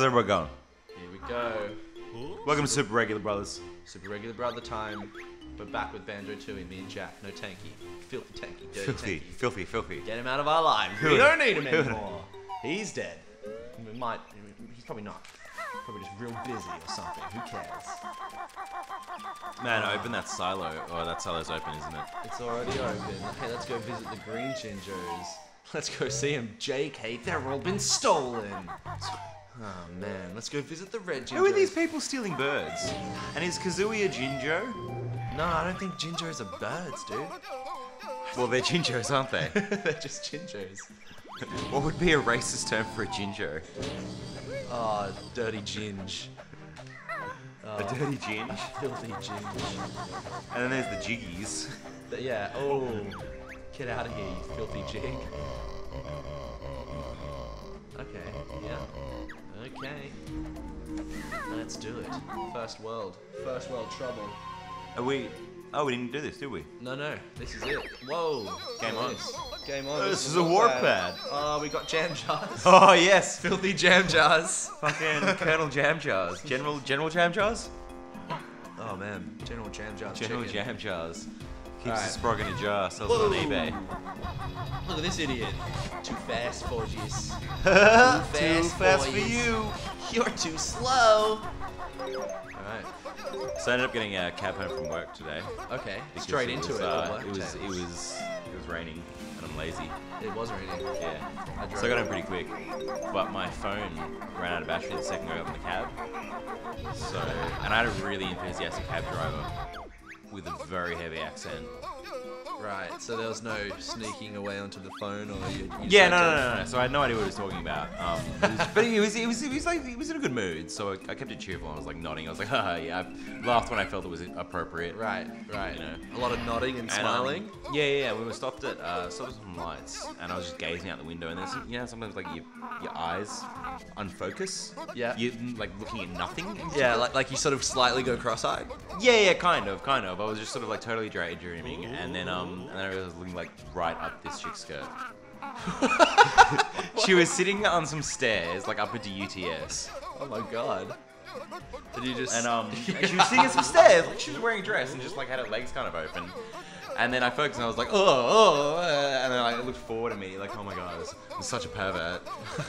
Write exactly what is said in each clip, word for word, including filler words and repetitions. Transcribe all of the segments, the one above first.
everybody going? Here we go. Welcome to Super Regular Brothers. Super Regular Brother time. We're back with Banjo Tooie, me and Jack. No Tanky. Filthy Tanky. Dirty Filthy, Tanky. filthy, filthy. Get him out of our lives. Who We would- don't need him who would- anymore. He's dead. We might. He's probably not. Probably just real busy or something. Who cares? Man, open that silo. Oh, that silo's open, isn't it? It's already open. Hey, let's go visit the Green Gingers. Let's go see them. J K, they're all been stolen. Oh man, let's go visit the Red Gingers. Who are these people stealing birds? And is Kazooie a Jinjo? No, I don't think Gingers are birds, dude. Well, they're Jinjos, aren't they? They're just Gingers. What would be a racist term for a Jinjo? Oh, dirty ginge. A dirty Ginge? Filthy ginge. And then there's the Jiggies. But yeah, oh. Get out of here, you filthy jig. Okay, yeah. Okay. Let's do it. First world. First world trouble. Are we... Oh, we didn't do this, did we? No, no, this is it. Whoa. Game Look on. at this. Game on. Oh, this is a warp pad. Oh, we got jam jars. Oh, yes. Filthy jam jars. Fucking Colonel Jam Jars. General General Jam Jars? Oh, man. General jam jars. General chicken. Jam Jars. Keeps Alright. the sprog in a jar, sells it on Whoa. eBay. Look at this idiot. Too fast for this. Too fast for boys. you. You're too slow. Alright. So I ended up getting a cab home from work today. Okay. because Straight into was, it. Uh, the work it was it tales. was it was raining and I'm lazy. It was raining. Yeah. I drove. So I got home pretty quick, but my phone ran out of battery the second I got in the cab. So and I had a really enthusiastic cab driver with a very heavy accent. Right, so there was no sneaking away onto the phone, or you. you Yeah, said no, to- no, no, no. So I had no idea what he was talking about. Um, it was- but he was, he was, he was like, he was in a good mood. So I, I kept it cheerful. I was like nodding. I was like, haha, yeah. I laughed when I felt it was appropriate. Right, right. You know. A lot of nodding and, And, um, smiling. yeah, yeah, yeah. We were stopped at uh, stopped at some lights, and I was just gazing out the window. And there's, you know, sometimes like your your eyes unfocus. Yeah. You're like looking at nothing. Yeah, like like you sort of slightly go cross-eyed. Yeah, yeah, kind of, kind of. I was just sort of like totally daydreaming, and then um, and then I was looking like right up this chick's skirt. She was sitting on some stairs, like up into U T S, Oh my god. Did you just? and um, and she was sitting on some stairs, like she was wearing a dress and just like had her legs kind of open. And then I focused and I was like, oh, oh, uh, and then I looked forward at me, like, oh my god, this is such a pervert.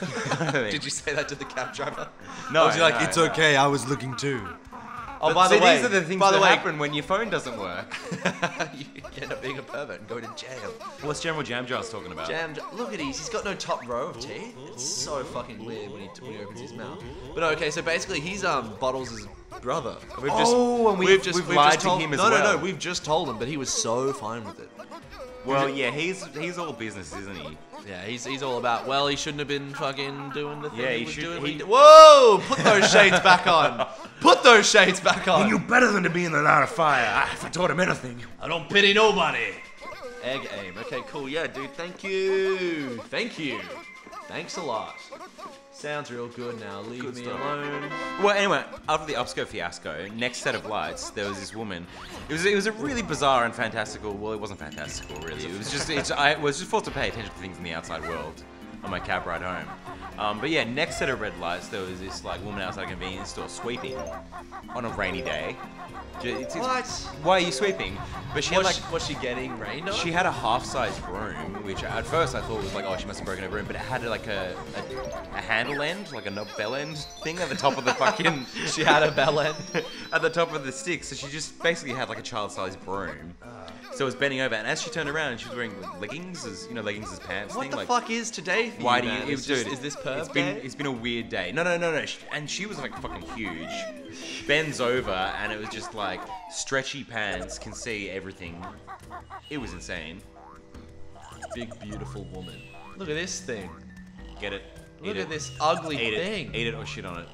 Did you say that to the cab driver? No, Or was he like, no, it's no. okay, I was looking too. Oh, But by see, the way, these are the things by that the way, happen when your phone doesn't work. you end up being a pervert and go to jail. What's General Jam Jar's talking about? Jam, look at these. He's got no top row of teeth. It's so fucking weird when he when he opens his mouth. But okay, so basically he's um Bottles' brother. We've just, Oh, and we've- we've lied to told, him as no, No, well. no, we've just told him, but he was so fine with it. Well, yeah, he's he's all business, isn't he? Yeah, he's he's all about. Well, he shouldn't have been fucking doing the thing Yeah, he he was should- doing. he- when he did- Whoa! Put those shades back on. Put those shades back on. You knew better than to be in the line of fire. If I taught him anything. I don't pity nobody. Egg aim. Okay, cool. Yeah, dude. Thank you. Thank you. Thanks a lot. Sounds real good now. Leave Good me stuff. alone. Well, anyway, after the upskirt fiasco, next set of lights, there was this woman. It was it was a really bizarre and fantastical. Well, it wasn't fantastical, really. It was just it's, I was just forced to pay attention to things in the outside world on my cab ride home. Um, but yeah, next set of red lights, there was this like woman outside a convenience store sweeping on a rainy day. Ju- It's, it's, What? Why are you sweeping? But she had Was, like. she, was she getting rained on? She had a half-size broom, which at first I thought was like, oh, she must have broken her broom, but it had like a, a, a handle end, like a knob bell end thing at the top of the fucking. She had a bell end. At the top of the stick, so she just basically had like a child-sized broom. So it was bending over, and as she turned around, she was wearing leggings, as you know, leggings as pants. What thing, the like, fuck is today for Why you, do you, man? it- It's dude? just- is this perv It's been day? it's been a weird day. No, no, no, no. She, and she was like fucking huge. Bends over, and it was just like stretchy pants, can see everything. It was insane. Big beautiful woman. Look at this thing. Get it? Look Eat at it. this ugly Eat thing. it. Eat it or shit on it.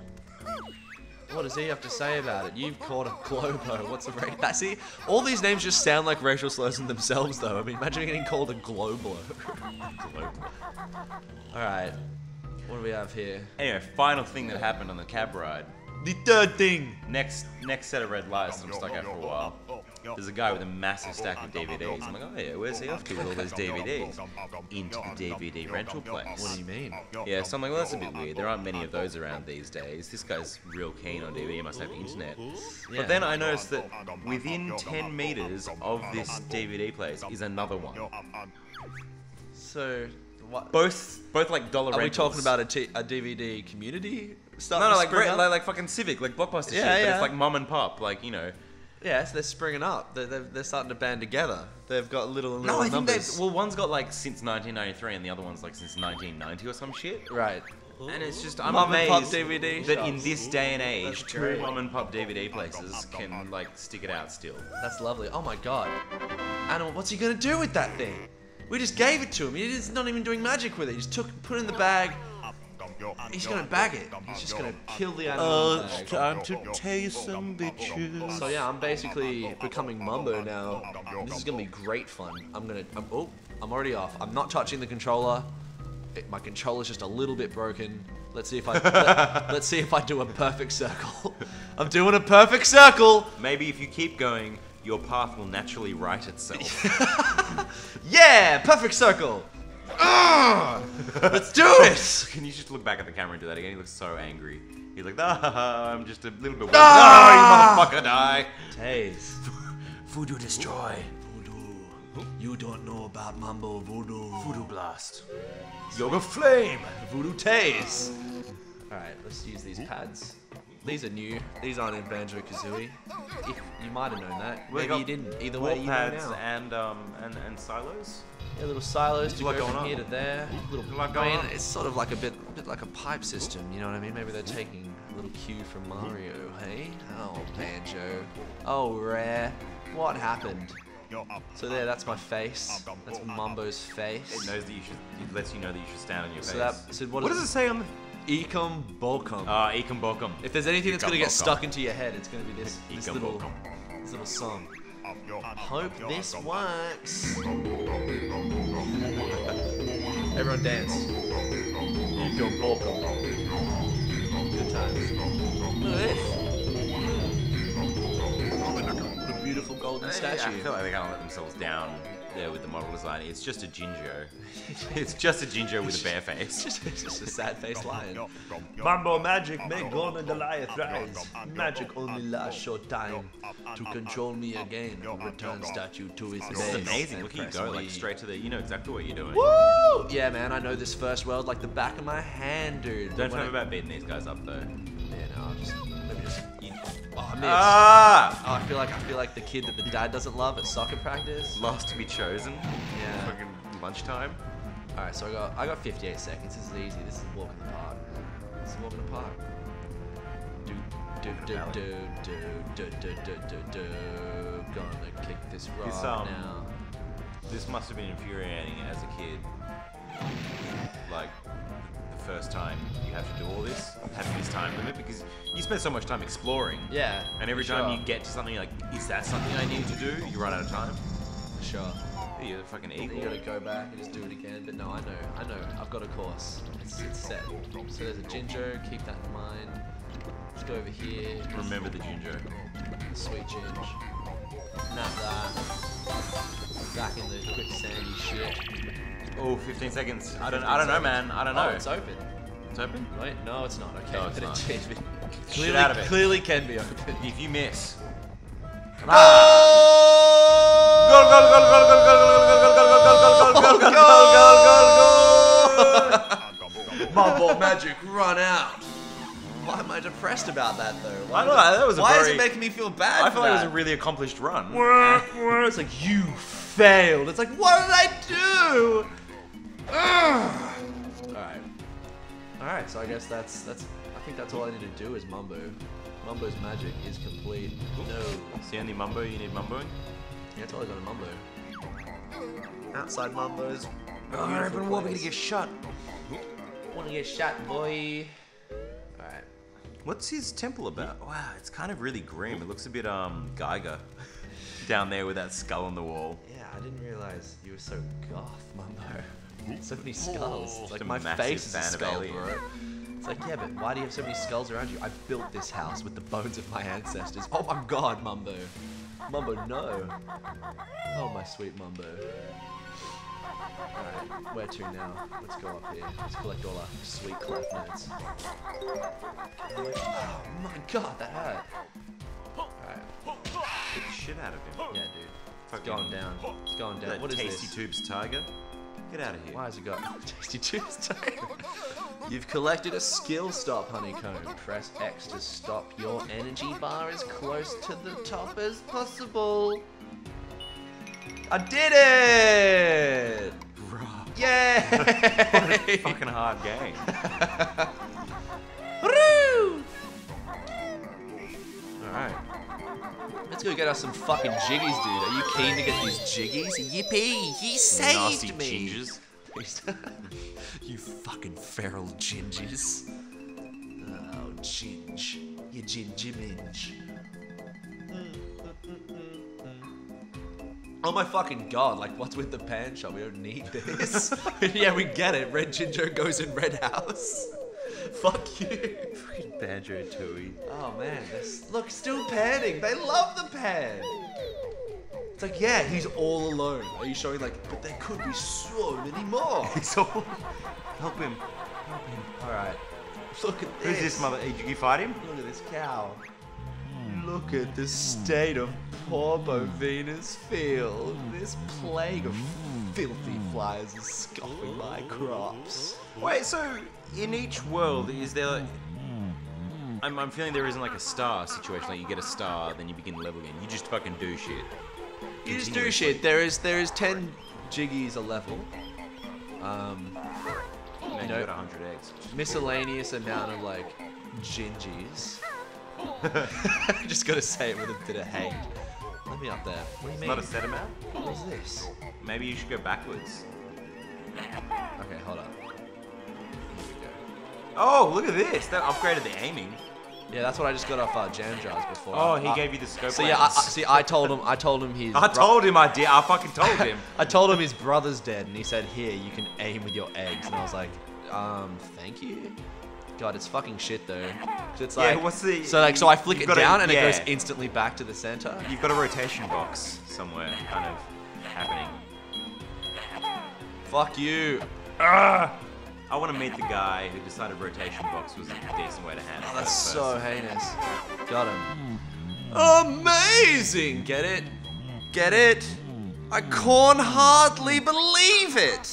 What does he have to say about it? You've caught a globo. What's a race? That see, all these names just sound like racial slurs in themselves, though. I mean, imagine getting called a globlo. All right, what do we have here? Anyway, final thing that happened on the cab ride. The third thing. Next, next set of red lights that I'm stuck at for a while. there's a guy with a massive stack of D V Ds. I'm like, oh yeah, where's he off to with all those D V Ds? Into the D V D rental place. What do you mean? Yeah, so I'm like, well, that's a bit weird. There aren't many of those around these days. This guy's real keen on D V D. He must have internet. Yeah. But then I noticed that within ten meters of this D V D place is another one. So, what? Both, both like dollar Are rentals. we talking about a, t a D V D community? No, no, like, re- like like fucking Civic, like Blockbuster Yeah, shit. But yeah. it's like mum and pop, like you know. Yes, they're springing up. They're, they're, they're starting to band together. They've got little and little No, I think numbers. they've. Well, one's got like since nineteen ninety-three, and the other one's like since nineteen ninety or some shit. Right. And it's just I'm Mum and amazed pop D V D that in shops. this day and age, That's two great. mum and pop D V D places can like stick it out still. That's lovely. Oh my god. Animal, what's he gonna do with that thing? We just gave it to him. He's not even doing magic with it. He just took, put it in the bag. He's gonna bag it. He's just gonna kill the animal. in the bag. time to taste some bitches. So yeah, I'm basically becoming Mumbo now. This is gonna be great fun. I'm gonna. I'm, oh, I'm already off. I'm not touching the controller. It, my controller's just a little bit broken. Let's see if I. let, let's see if I do a perfect circle. I'm doing a perfect circle. Maybe if you keep going, your path will naturally right itself. Yeah, perfect circle. Ugh! Let's do it. Can you just look back at the camera and do that again? He looks so angry. He's like, ah, I'm just a little bit. Ah! Ah, you motherfucker, die. Taze. Voodoo destroy. Voodoo. You don't know about Mambo Voodoo. Voodoo blast. Yoga flame. Voodoo Taze. Alright, let's use these pads. These are new. These aren't in Banjo Kazooie. If you might have known that. Well, Maybe you you got didn't. Either way, you know pads now. and um and and silos. Yeah, little silos to Lot go going from on. here to there. Little, Lot I going mean, on. it's sort of like a bit, a bit like a pipe system. You know what I mean? Maybe they're taking a little cue from Mario. Hey, oh Banjo, oh Rare, what happened? So there, that's my face. That's Mumbo's It face. knows that you should. It lets you know that you should stand on your So face. that, so what, what does it say on the? Ecom Bokum. Ah, Ecom Bokum. If there's anything that's Ecom gonna get Bokum. stuck into your head, it's gonna be this, this Ecom little, Bokum. this little song. Hope this works. Everyone dance. Ecom Bokum. Good times. Look at this. What a beautiful golden Yeah, statue. I feel like they kind of let themselves down there with the model design. It's just a ginger. It's just a ginger with a bare face. It's just, it's just a sad-faced lion. Mambo magic make Golden Goliath rise. Magic only lasts short time. To control me again, return statue to its This base. is amazing. Look at you Press go, like me. straight to the. You know exactly what you're doing. Woo! Yeah, man, I know this first world like the back of my hand, dude. Don't But when forget I- about beating these guys up though. Yeah, no, I'll just let me just. You, oh, I missed. Ah! Oh, I feel like I feel like the kid that the dad doesn't love at soccer practice. Last to be chosen. Yeah. Fucking lunchtime. All right, so I got I got fifty-eight seconds. This is easy. This is a walk in the park. This is a walk in the park. Do do do do do do do do do do. Gonna kick this rock This, um, now. This must have been infuriating as a kid. Like the first time you have to do all this, having this time limit, because you spend so much time exploring. Yeah. And every for time sure. you get to something, you're like, is that something I need to do? You run out of time. For sure. You're a fucking You eagle. gotta go back and just do it again. But no, I know, I know. I've got a course. It's, it's set. So there's a ginger. Keep that in mind. Let's go over here. Remember the ginger. Sweet ginger. Nap that. Back in the quick sandy shit. Oh, fifteen seconds. I don't. I don't know, man. I don't know. Oh, it's open. It's open. Wait, no, it's not. Okay, No, it's but not. it, it, Shit clearly, out of it. clearly can be open. If you miss. Goal! Goal! Goal! Goal! Goal! Goal! Goal! Goal! Goal! Goal! Goal! Goal! Goal! Goal! Goal! Goal! Goal! Mumble magic, run out. Why am I depressed about that though? Why I don't know. That was a Why very. is it making me feel bad? I for feel like it was that? a really accomplished run. It's like you failed. It's like what did I do? Ugh. All right, all right. So I guess that's that's. I think that's all I need to do is Mumbo. Mumbo's magic is complete. No. It's the only mumbo you need mumboing. Yeah, it's always on a Mumbo. Outside Mumbo's. Oh, you're open war. We're gonna get shot. Wanna get shot, boy? All right. What's his temple about? Wow, it's kind of really grim. It looks a bit um Geiger down there with that skull on the wall. Yeah, I didn't realize you were so goth, Mumbo. So many skulls. It's like Just a my massive face is a fan of skull, Alien. bro. It's like, yeah, but why do you have so many skulls around you? I built this house with the bones of my ancestors. Oh my god, Mumbo. Mumbo, no. Oh, my sweet Mumbo. Alright, where to now? Let's go up here. Let's collect all our sweet clef notes. Oh my god, that hurt. Alright. Get the shit out of him. Yeah, dude. It's going down. It's going down. That What is Tasty this? Tubes Tiger. Get out of here. Why has it got Tasty Tubes Tiger? You've collected a skill stop, Honeycomb. Press X to stop. Your energy bar as close to the top as possible. I did it! Bruh. Yay! What a fucking hard game. Woo! Alright. Let's go get us some fucking jiggies, dude. Are you keen to get these jiggies? Yippee! He saved Nasty me! gingers. You fucking feral gingers. Oh, ginge. You gingy minge. Oh my fucking god, like what's with the pan shot? We don't need this. Yeah, we get it. Red ginger goes in red house. Fuck you. Freaking Banjo Tooie. Oh man, this look, still panning. They love the pan. It's like, yeah, he's all alone. Are you showing like, but there could be so many more. It's all... Help him. Help him. Alright. Look at this. Who's this mother? Did you fight him? Look at this cow. Look at the state of poor Bovina's field. This plague of filthy flies is scoffing my crops. Wait, so in each world, is there like... I'm, I'm feeling there isn't like a star situation, like you get a star, then you begin level again. You just fucking do shit. You just do shit. There is there is ten jiggies a level. Um, You know, you know, got a hundred eggs. miscellaneous amount of like gingies. Just gotta say it with a bit of hate. Let me up there. What do you It's mean? not a set amount? What is this? Maybe you should go backwards. Okay, hold up. Here we go. Oh, look at this! That upgraded the aiming. Yeah, that's what I just got off uh, Jam Jars before. Oh, he I- gave you the scope. So yeah, I, I, lens. see, I told him. I told him his. I bro- told him I did. I fucking told him. I told him his brother's dead, and he said, "Here, you can aim with your eggs." And I was like, "Um, thank you." God, it's fucking shit though. 'Cause it's Yeah, like, what's the- so like, so I flick you've it gotta- down, and yeah. it goes instantly back to the center. You've got a rotation box somewhere, kind of happening. Fuck you. Ah! I want to meet the guy who decided rotation box was a decent way to handle Oh, that's first. so heinous. Got him. Amazing. Get it? Get it? I can hardly believe it.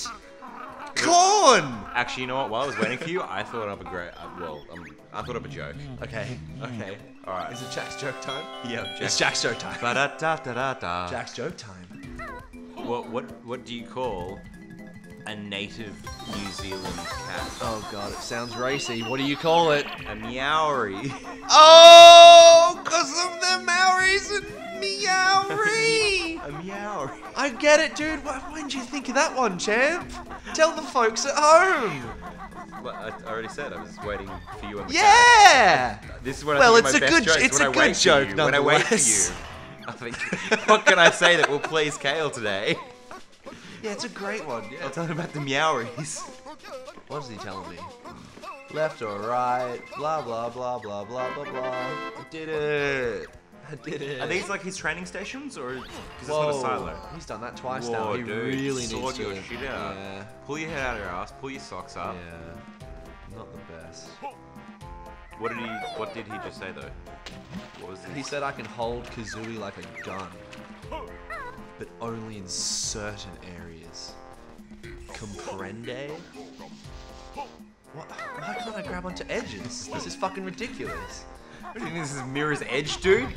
Corn. Actually, you know what? While I was waiting for you, I thought of a great. Uh, well, um, I thought of a joke. Okay. Okay. All right. Is it Jack's joke time? Yeah, It's Jack's joke time. Ba-da-da-da-da-da. Jack's joke time. What what what do you call a native New Zealand cat? Oh god, it sounds racy. What do you call it? A meowery. Oh, cause of the Maoris and meowery. A meowery. I get it, dude. Why, why didn't you think of that one, champ? Tell the folks at home. Well, I I already said I was waiting for you on the Yeah. couch. This is when Well, I it's think a of my good- best jokes, it's when a I good wait for joke, you, When I wait for nonetheless. you. I think, what can I say that will please Kale today? Yeah, it's a great one. I'll Yeah. tell him about the meoweries. What is he telling me? Left or right? Blah blah blah blah blah blah blah. I did it. I did it. Are these like his training stations, or because it's not a Whoa, silo? he's done that twice Whoa, now. He dude, really sort needs to. your shit out. Yeah. Pull your head out of your ass. Pull your socks up. Yeah. Not the best. What did he? What did he just say though? What was He this? said I can hold Kazooie like a gun, but only in certain areas. Comprende? What? Why can't I grab onto edges? This is fucking ridiculous. What do you think this is Mirror's Edge, dude?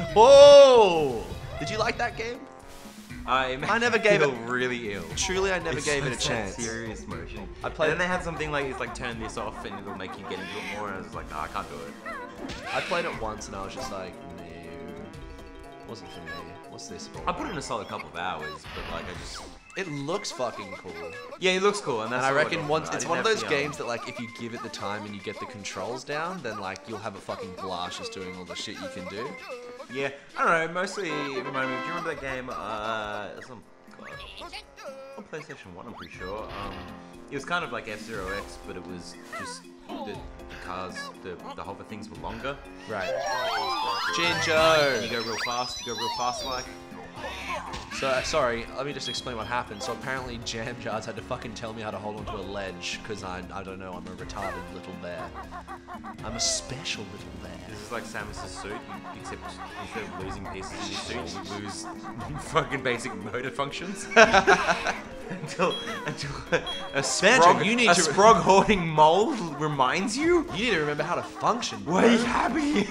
Whoa! Did you like that game? I, I never gave feel it- really ill. Truly, I never It's gave it a such chance. Serious motion. I played- And then they had something like it's like turn this off and it'll make you get into it more. And I was like, no, I can't do it. I played it once and I was just like, no. Wasn't for me. What's this for? I put in a solid couple of hours, but like I just. It looks fucking cool. Yeah, it looks cool, and that's. And I all reckon got. once I it's didn't one of have those the, um, games that like if you give it the time and you get the controls down, then like you'll have a fucking blast just doing all the shit you can do. Yeah, I don't know. Mostly, it reminded me. Do you remember that game? Uh, some God, on PlayStation One, I'm pretty sure. Um, it was kind of like F Zero X, but it was just the, the cars, the the hover things were longer. Right. Jinjo! You go real fast. You go real fast, like. So, uh, sorry, let me just explain what happened. So apparently Jam Jars had to fucking tell me how to hold onto a ledge, because I, I don't know, I'm a retarded little bear. I'm a special little bear. This is like Samus's suit, you- except instead of losing pieces in your suit, you lose fucking basic motor functions. until until a sprog, you need a to- sprog hoarding mole reminds you. You need to remember how to function, bro. What is happening?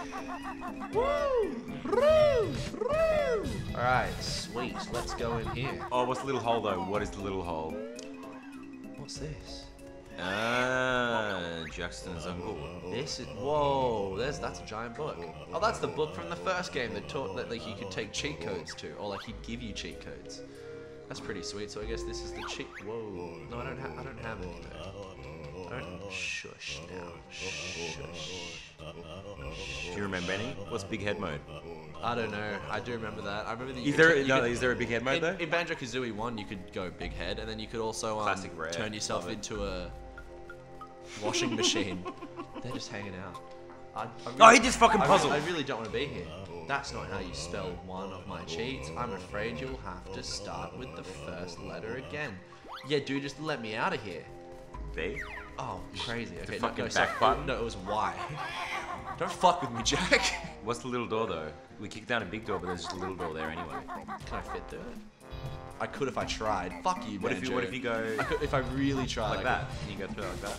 Alright, sweet. Let's go in here. Oh, what's the little hole though? What is the little hole? What's this? Ah, Jackson's uncle. This is whoa. There's that's a giant book. Oh, that's the book from the first game that taught that like you could take cheat codes to, or like he'd give you cheat codes. That's pretty sweet. So I guess this is the cheat. Whoa. No, I don't have. I don't have any. Though. Don't shush now. Shush. Do you remember any? What's big head mode? I don't know. I do remember that. I remember that. You Is could there ta- you no? could- Is there a big head mode in, though? in Banjo Kazooie one, you could go big head, and then you could also um, Classic rare. turn yourself Love it. into a washing machine. They're just hanging out. I, I really, Oh, he just fucking I puzzled. Really, I really don't want to be here. That's not how you spell one of my cheats. I'm afraid you'll have to start with the first letter again. Yeah, dude, just let me out of here. B. Oh, crazy. Okay, no, fucking no, sorry. back button? No, it was Y. Don't fuck with me, Jack. What's the little door though? We kicked down a big door, but there's just a little door there anyway. Can I fit through it? I could if I tried. Fuck you, What if you? What if you go I could, if I really tried. like I that? Can you go through like that?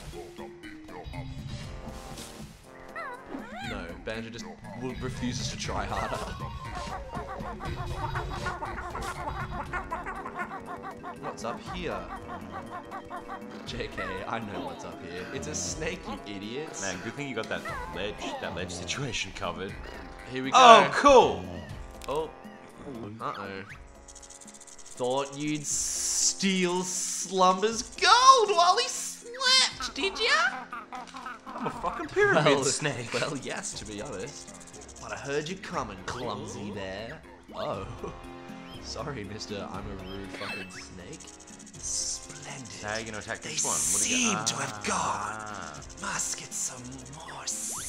could- No, Banjo just w- refuses to try harder. What's up here? J K, I know what's up here. It's a snake, you idiots. Man, good thing you got that ledge, that ledge situation covered. Here we go. Oh, cool. Oh. Uh-oh. Thought you'd steal Slumber's gold while he slept, did ya? I'm a fucking pyramid Well, snake. well, yes, to be honest. But I heard you coming, clumsy there. Oh. Sorry, mister, I'm a rude fucking snake. Splendid. How are you gonna attack They this one? What do you seem got? to have Ah. Must get some more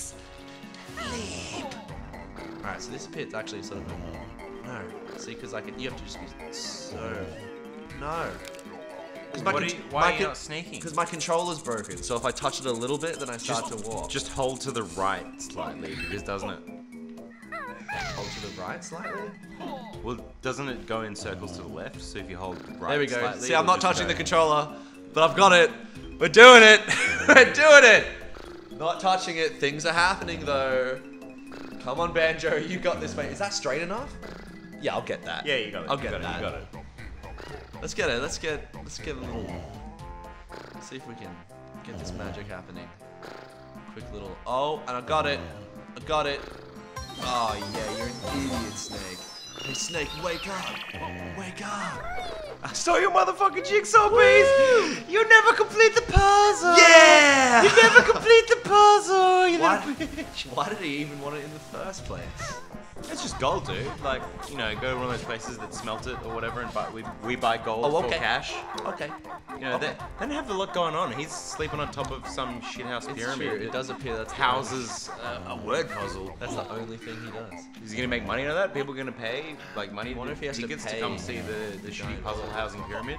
sleep. Alright, so this pit's actually sort of a... No. See, because I can... You have to just be so... No. What are you, why are you not sneaking? Because my controller's broken, so if I touch it a little bit, then I start Just, to walk. just hold to the right slightly, because doesn't it? hold to the right slightly. Well, doesn't it go in circles to the left? So if you hold right There we go. slightly, See, I'm it'll not just touching go- the controller, but I've got it. We're doing it. We're doing it. Not touching it. Things are happening though. Come on, Banjo. You got this, mate. Is that straight enough? Yeah, I'll get that. Yeah, you got it. I'll you get got that. It, you got it. Let's get it. Let's get. Let's get a little. Let's see if we can get this magic happening. Quick little. Oh, and I got it. I got it. Oh yeah, you're an idiot, Snake. Hey, Snake, wake up! Wake up! I stole your motherfucking jigsaw piece! You never complete the puzzle! Yeah! You never complete the puzzle! You Why, little bitch! why did he even want it in the first place? It's just gold, dude. Like, you know, go to one of those places that smelt it or whatever and buy, we, we buy gold Oh, for okay. cash. Okay. You know, they, they don't have a lot going on. He's sleeping on top of some shithouse It's pyramid. true. It does appear that's the houses uh, a word puzzle. only- That's the only thing he does. Is he gonna make money on that? People gonna pay like money I wonder if he has to tickets to, pay come see the, the shitty giant puzzle puzzle. housing pyramid?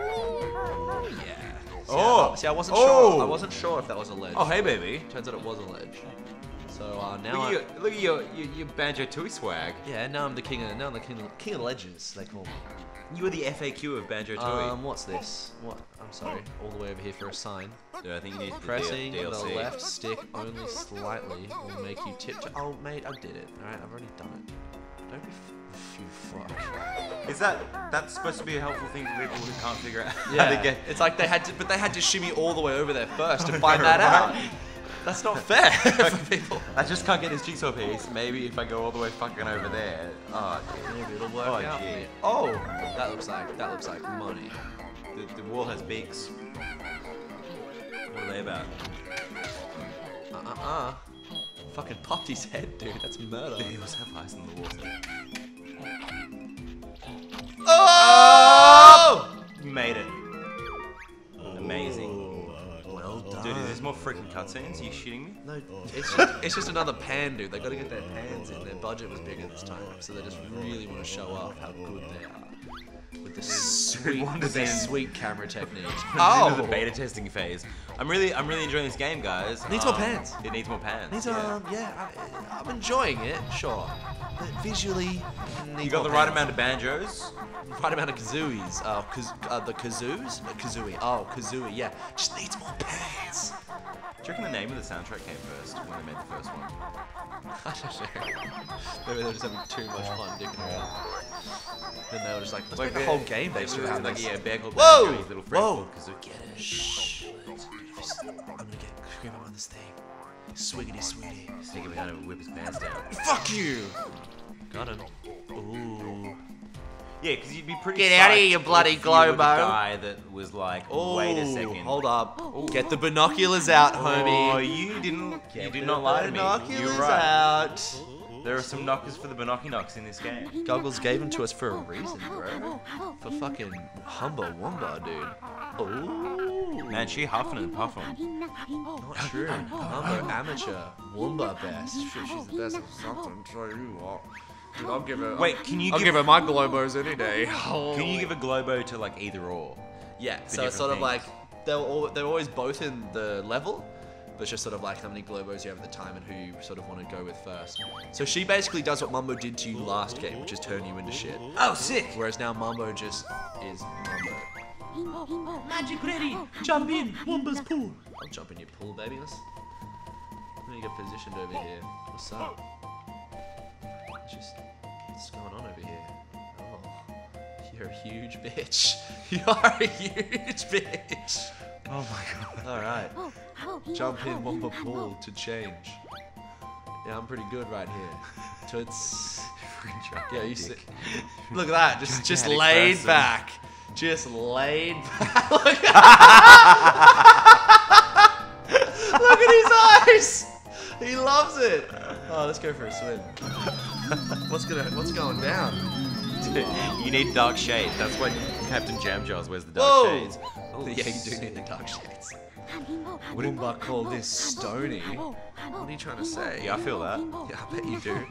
Yeah. See, Oh. I, see, I wasn't Oh. sure. I wasn't sure if that was a ledge. Oh, hey, baby. Turns out it was a ledge. So uh, now Look I, at, your, look at your, your, your Banjo Tooie swag. yeah, now I'm the king of now I'm the king of, king of ledges. They call me. You were the F A Q of Banjo Tooie. Um, what's this? What? I'm sorry. All the way over here for a sign. Dude, I think you need to do Pressing D L C. the left stick only slightly will make you tip. To oh, mate, I did it. All right, I've already done it. Don't be f you fuck. Is that that's supposed to be a helpful thing for people who can't figure out how Yeah, to get? it's like they had to, but they had to shimmy all the way over there first to find that out. That's not fair for people. I just can't get this jigsaw piece. Maybe if I go all the way fucking over there. Oh, Maybe it'll work Oh, out. for gee. me. Oh, that looks like that looks like money. the, the wall has beaks. What are they about? Uh uh uh. Fucking popped his head, dude. That's murder. They also have eyes in the water. Oh! You made it. Amazing. Well done. Dude, is there's more freaking cutscenes. Are you shitting me? No, it's just, it's just another pan, dude. They got to get their pans in. Their budget was bigger this time, so they just really want to show off how good they are with the sweet, with their sweet camera techniques. Oh, the beta testing phase. I'm really, I'm really enjoying this game, guys. Needs um, more pans. It needs more pans. Needs, yeah. um, yeah, I, I'm enjoying it, sure. But visually, You got the right amount of banjos. Right amount of kazooies. Oh, kaz uh, the kazoos? A kazooie. Oh, kazooie. Yeah, just needs more pans. Do you reckon the name of the soundtrack came first when they made the first one? I don't know. Maybe they were just having too much fun dicking around. Then they were just like, let's Like make a Bear- whole game based Like, around like, this. yeah, Bear called Whoa! Banjo, his little friend Whoa! called Kazoo. Get it? Shh. I'm gonna get scream up on this thing. Swiggity sweetie. Sneak him behind him and whip his pants down. Fuck you! Got him. Ooh. Yeah, because you'd be pretty Get outta psyched here, you bloody if you were the Globo. guy that was like, Oh, wait a second. hold up. Get the binoculars out, Oh, homie. you didn't, you Get did the not lie to me. binoculars You're right. out. There are some knockers for the binoculars in this game. Goggles gave them to us for a reason, bro. For fucking Humba Wumba, dude. Ooh. Man, she huffing and puffing. Not true. Humba amateur. Wumba best. Shit, she's the best at something. Tell you what. Dude, I'll give her. Wait, can you I'll give, give her my globos any day. Can you give a globo to like either or? Yeah, so different it's sort of things. like they're all, they're always both in the level, but it's just sort of like how many globos you have at the time and who you sort of want to go with first. So she basically does what Mumbo did to you last game, which is turn you into shit. Oh, sick! Whereas now Mumbo just is Mumbo. Magic ready. Jump in. Wumba's pool. I'll jump in your pool, baby. Let's, let me get positioned over here. What's up? It's just, what's going on over here? Oh, you're a huge bitch. You are a huge bitch. Oh my god. All right. Jump in Wumba pool to change. Yeah, I'm pretty good right here. Toots. Yeah, you see. Look at that. Just, just Gigantic laid person. back. Just laid back. Look Look at his eyes. He loves it. Oh, let's go for a swim. What's gonna? What's going down? You need dark shade. That's why Captain Jamjaws wears the dark Whoa. shades. Oh, yeah, you do need the dark shades. Wouldn't I call this stony? What are you trying to say? Yeah, I feel that. Yeah, I bet you do.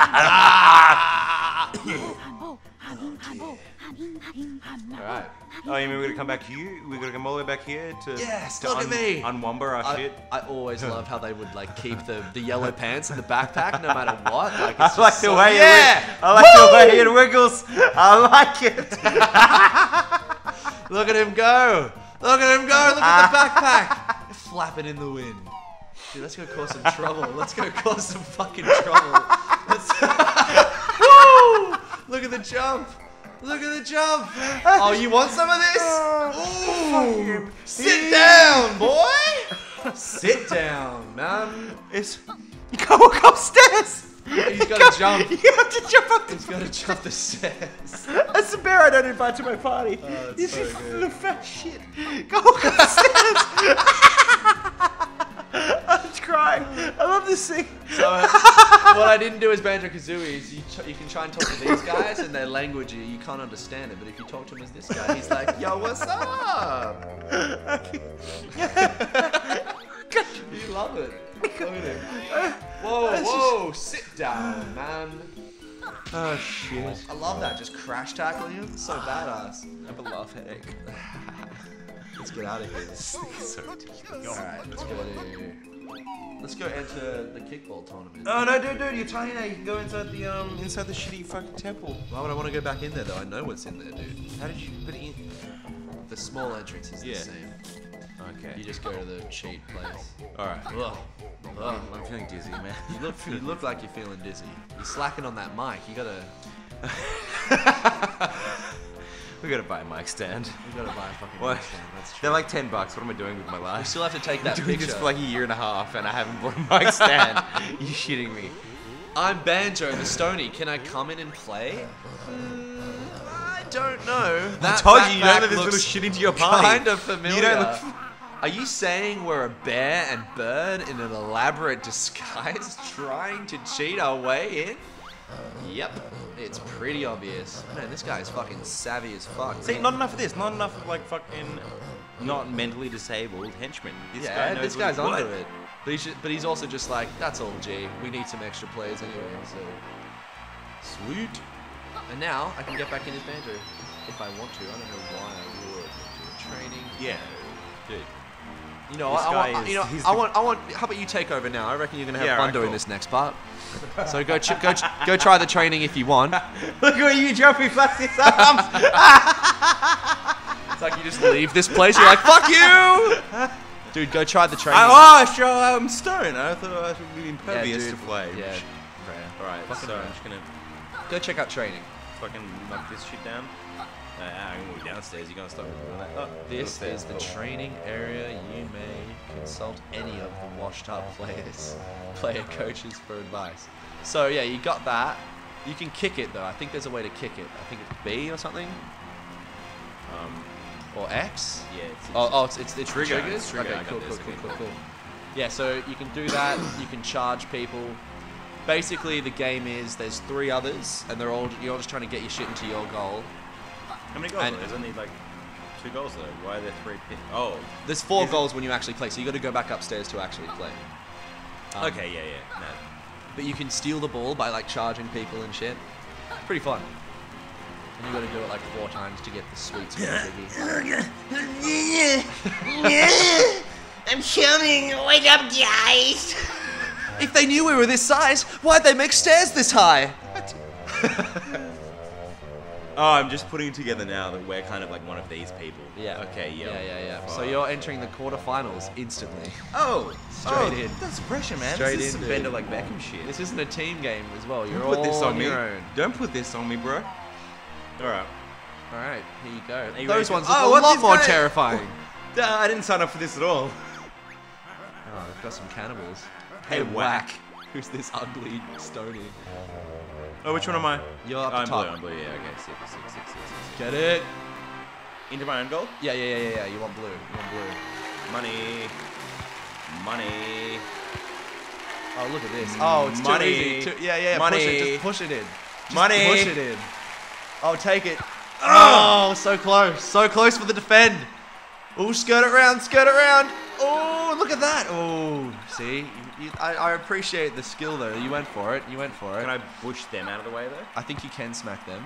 Alright. Oh, you mean we're gonna come back here? We're gonna come all the way back here to Yes, to look at me. unwumber our I, shit. I always loved how they would like keep the, the yellow pants in the backpack no matter what. Like, it's I just like so, the way yeah! it. I like the way it wiggles. I like it. Look at him go! Look at him go! Look at the backpack! Flapping in the wind. Dude, let's go cause some trouble. Let's go cause some fucking trouble. Let's Woo! Look at the jump! Look at the jump! Oh, you want some of this? Ooh! Sit down, boy! Sit down, man. It's you can't walk upstairs. He's gotta jump. You have to jump up. He's gotta jump the stairs. That's the bear I don't invite to my party. Oh, that's you so good. little fat shit. Go walk upstairs. I'm just crying. I love this thing. So, uh, what I didn't do as Banjo Kazooie is you, ch- you can try and talk to these guys and their language you, you can't understand it, but if you talk to him as this guy, he's like, yo, what's up? You love it. Look at him. Whoa, whoa, sit down, man. Oh shit. I love that, just crash tackling him. So badass. I have a laugh headache. Let's get out of here. So ridiculous. Alright, let's go to... Let's go enter the kickball tournament. Oh no, dude, dude, you're tiny now. You can go inside the um, inside the shitty fucking temple. Why would I want to go back in there though? I know what's in there, dude. How did you put it in? The small entrance is Yeah. the same. Okay. You just go to the cheat place. All right. Ugh. Ugh. I'm feeling dizzy, man. You look, you look like you're feeling dizzy. You're slacking on that mic. You gotta, We gotta buy a mic stand. you gotta buy a fucking What? mic stand. That's true. They're like ten bucks. What am I doing with my We life? still have to take I'm that doing picture. this for like a year and a half, and I haven't bought a mic stand. You shitting me? I'm Banjo the Stony. Can I come in and play? Mm, I don't know. I That told you, you don't backpack let this little looks shit into your party. kind of familiar. You don't look. Are you saying we're a bear and bird in an elaborate disguise trying to cheat our way in? Yep, it's pretty obvious. Man, this guy is fucking savvy as fuck. See, not enough of this. Not enough of like fucking not mentally disabled henchmen. This yeah, guy knows this what guy's he's under what? it. But he's, just, but he's also just like, that's all G. We need some extra players anyway, so... Sweet. And now, I can get back in his banjo. If I want to. I don't know why I would. Training. Yeah, dude. You know, This I, I guy want, is- you know, he's I the- want, I want, how about you take over now? I reckon you're going to have Yeah, fun right, doing cool. this next part. So go, ch go, ch go try the training if you want. Look at you jumping past his arms. It's like you just leave this place, you're like, fuck you! Dude, go try the training. I, oh, sure, I'm stone. I thought I should be impervious dude. to flame. Yeah. Alright, Fucking so right. I'm just gonna Go check out training. fucking knock this shit down. Uh, I'm gonna go downstairs. You're gonna stop me doing that. Oh, This upstairs. is the training area. You may consult any of the washed up players, player coaches for advice. So yeah, you got that. You can kick it though. I think there's a way to kick it. I think it's B or something. Um, Or X? yeah, it's, it's, Oh, oh it's, it's, it's Trigger, triggers? it's trigger, I Okay, got cool, this, cool, cool, okay, cool, cool. cool. Yeah, so you can do that. You can charge people. Basically, the game is there's three others, and they're all you're all just trying to get your shit into your goal. how many goals? and- are there? There's only like two goals though. Why are there three? Pin- oh, There's four Is it- goals when you actually play, so you got to go back upstairs to actually play. Um, okay, yeah, yeah. No. But you can steal the ball by like charging people and shit. Pretty fun. And you got to do it like four times to get the sweet sweet biggie. I'm coming. Wake up, guys. If they knew we were this size, why'd they make stairs this high? Oh, I'm just putting it together now that we're kind of like one of these people. Yeah. Okay. Yeah. Yeah, yeah, yeah. So Fuck. you're entering the quarterfinals instantly. Oh, Straight oh, in. That's pressure, man. Straight this is in, some dude. Bender like Beckham shit. This isn't a team game as well. You're Don't put all this on on me. your own. Don't put this on me, bro. All right. All right, here you go. you Those ready? ones Oh, are a what's lot this more guy? terrifying. Duh, I didn't sign up for this at all. Oh, we've got some cannibals. Hey, whack. Who's this ugly stony? Oh, which one am I? You're up Oh, I'm the top. blue. I'm blue. Yeah. Okay. Six, six, six, six, six. Get it? Into my own goal. Yeah, yeah, yeah, yeah, yeah. You want blue. You want blue. Money. Money. Oh, look at this. Oh, it's Money. too easy. Too, yeah, yeah, Money. push it. Just push it in. Just Money. push it in. Oh, take it. Oh, so close. So close for the defend. Oh, skirt it around, skirt it around. Oh, look at that. Oh, see? You, you, I, I appreciate the skill, though. You went for it. You went for it. Can I push them out of the way though? I think you can smack them.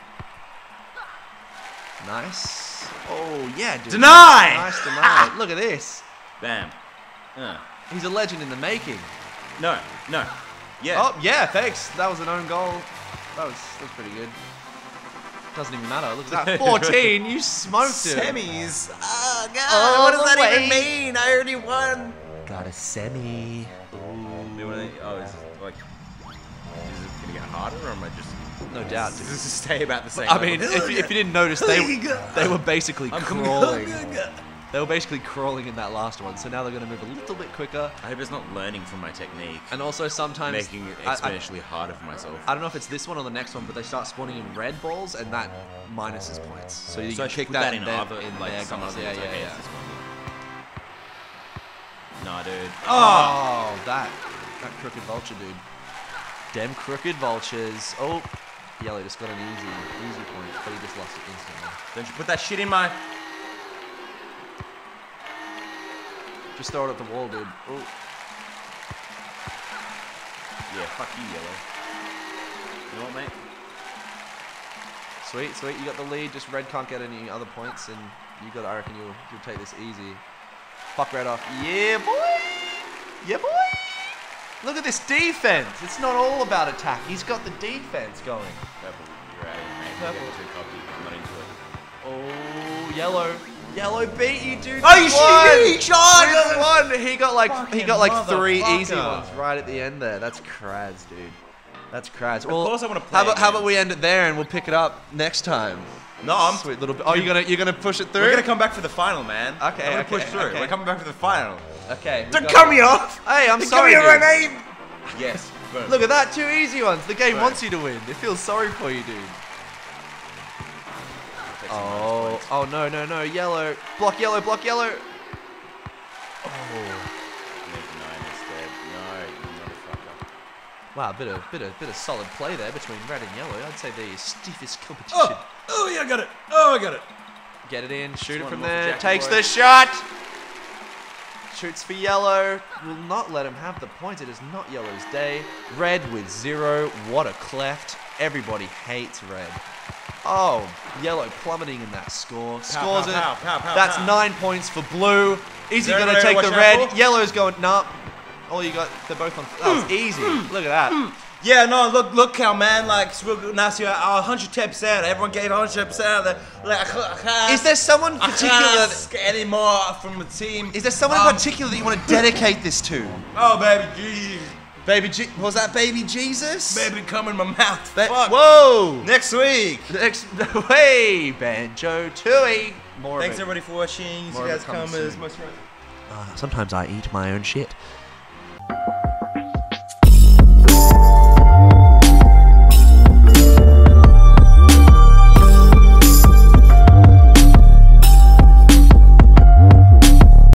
Nice. Oh, yeah, dude. Deny! Nice deny. Look at this. Bam. Uh. He's a legend in the making. No. No. Yeah. Oh, yeah, thanks. That was an own goal. That was, that was pretty good. Doesn't even matter. Look at that. fourteen. You smoked it. Semis. Oh god. All what does the that way. even mean? I already won. Got a semi. Ooh, what are they- Oh, is it like? Is it gonna get harder, or am I just? No doubt, Does dude. this stay about the same? I mean, level? if, if you didn't notice, they they were basically I'm coming- crawling. They were basically crawling in that last one, so now they're going to move a little bit quicker. I hope it's not learning from my technique, And also sometimes making it I- I- exponentially harder for myself. I don't know if it's this one or the next one, but they start spawning in red balls, and that minuses points. So you so can I should kick put that, that in, in them, other, in like their some goals. other. Yeah, Okay, yeah, it's yeah. this one. Nah, dude. Oh, that that crooked vulture, dude. Dem crooked vultures. Oh, yellow just got an easy easy point, but he just lost it instantly. Don't you put that shit in my. Just throw it at the wall, dude. Oh, Yeah, fuck you, yellow. You know what, mate? sweet, sweet. You got the lead. Just red can't get any other points, and you got. I reckon you'll you'll take this easy. Fuck red off. Yeah, boy. Yeah, boy. Look at this defense. It's not all about attack. He's got the defense going. Purple, you're out of it, mate. Purple. You're getting too cocky. I'm not into it. Oh, yellow. Yellow beat you, dude. Oh, you Won. should be We won. He got like he Fucking got like three motherfucker. easy ones right at the end there. That's crads, dude. That's crads. Well, course I wanna play How about how again. about we end it there and we'll pick it up next time? No, I'm. Sweet little bit. Oh, you're gonna you're gonna push it through. We're gonna come back for the final, man. Okay, I'm gonna okay, push through. okay. We're coming back for the final. Okay. we Don't got cut it. me off. Hey, I'm Don't sorry, cut me off, dude. mate. Yes. Boom. Look at that, two easy ones. The game Right. wants you to win. It feels sorry for you, dude. Take some Oh, minus points. oh no, no, no, yellow. Block yellow, block yellow. Oh. Make nine instead. No, you motherfucker. Wow, bit of bit of bit of solid play there between red and yellow. I'd say the stiffest competition. Oh, oh yeah, I got it. Oh, I got it. Get it in, shoot it one from more for there. Jackie Takes boy. the shot. Shoots for yellow. Will not let him have the point. It is not yellow's day. Red with zero. What a cleft. Everybody hates red. Oh, yellow plummeting in that score. Scores pow, it. pow, pow, pow, That's pow. nine points for blue. Is he there going to anybody take to the watch out red? for? Yellow's going, nah. All you got, they're both on. That was easy. Look at that. Yeah, no, look, look, how man, like, it's real good, nice. You're one hundred ten percent. Everyone get one hundred percent out of the. Like, I can't, I can't, Is there someone I particular? can't That, get any more from the team. is there someone Um, in particular that you want to dedicate this to? Oh, baby, Jesus. Baby, Je- was that baby Jesus? Baby, come in my mouth. Ba- Fuck. Whoa! Next week. Next, way, Banjo Tooie. More Thanks of it. everybody for watching. You More of guys it coming come as soon. most. Uh, sometimes I eat my own shit.